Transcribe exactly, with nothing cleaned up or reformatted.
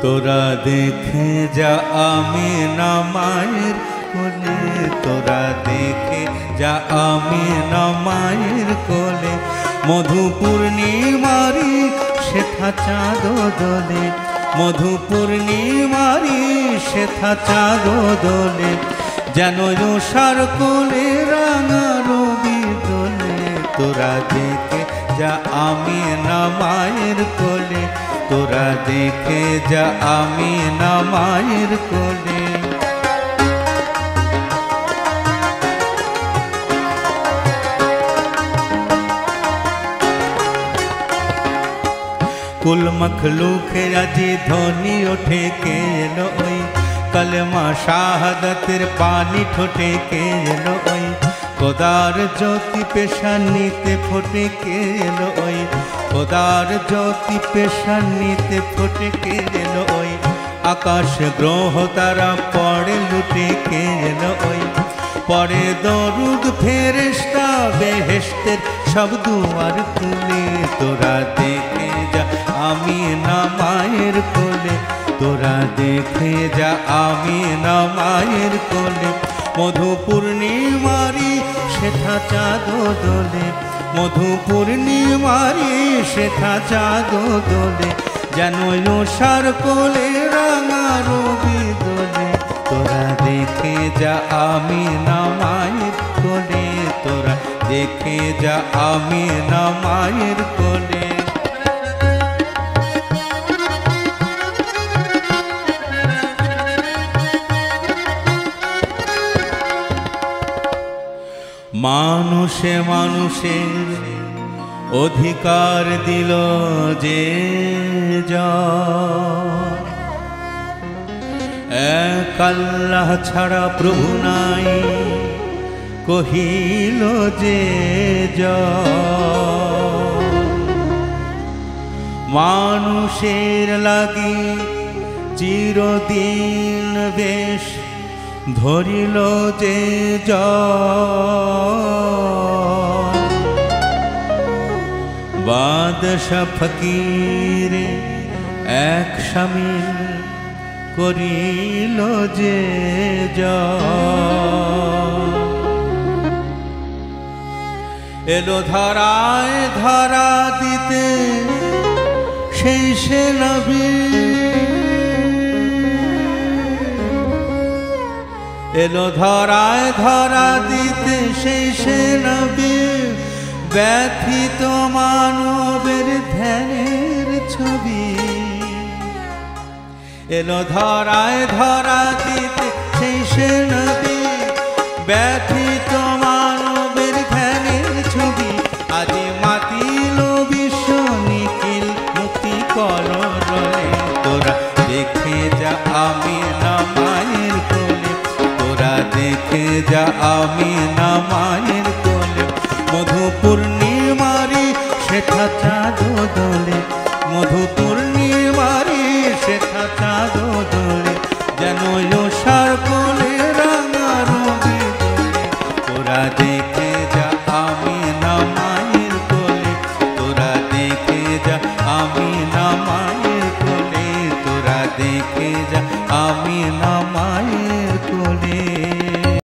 তোরা দেখে যা আমিনা মায়ের কোলে, তোরা দেখে যা আমিনা মায়ের কোলে। মধু পূর্ণিমারি শেথা চাঁদ দোলে, মধু পূর্ণিমারি শেথা চাঁদ দোলে। যেন উষার কোলে রাঙা রবি দোলে। তোরা দেখে যা আমিনা মায়ের কোলে, তোরা দেখে যা আমিনা মায়ের কোলে। कुल मखलूक আজি ধ্বনি ওঠে কে এলো ওই, কলমা শাহাদাতের পানি ঠোঁটে কে এলো ওই। খোদার জ্যোতি পেশানিতে ফোটে কে এলো ওই, খোদার জ্যোতি পেশানিতে ফোটে কে এলো ওই। আকাশ গ্রহ তারা পড়ে লুটে কে এলো ওই, পরে দরুদ ফেরেশতা বেহেশতের সব দুয়ার খুলে। তোরা দেখে যা আমিনা মায়ের কোলে, তোরা দেখে যা আমিনা মায়ের কোলে। মধু পূর্ণিমারি শেথা চাঁদ দোলে, মধু পূর্ণিমারি শেথা চাঁদ দোলে। যেন উষার কোলে রাঙা রবি দোলে। তোরা দেখে যা আমিনা মায়ের কোলে, তোরা দেখে যা আমিনা মায়ের কোলে। মানুষে মানুষের অধিকার দিল যে এক আল্লাহ ছাড়া প্রভু নাই, কহিল যে মানুষের লাগি চিরদিন বেশ ধরিল যে বাদশা ফকির এক শামিল করিল যে এলো ধরায় ধরা দিতে সেই সে নবী, এলো ধরায় ধরা দিতে সেই সে নবী। ব্যথিত মানবের ধ্যানের ছবি, এলো ধরায় ধরা দিতে সেই সে নবী। ব্যথিত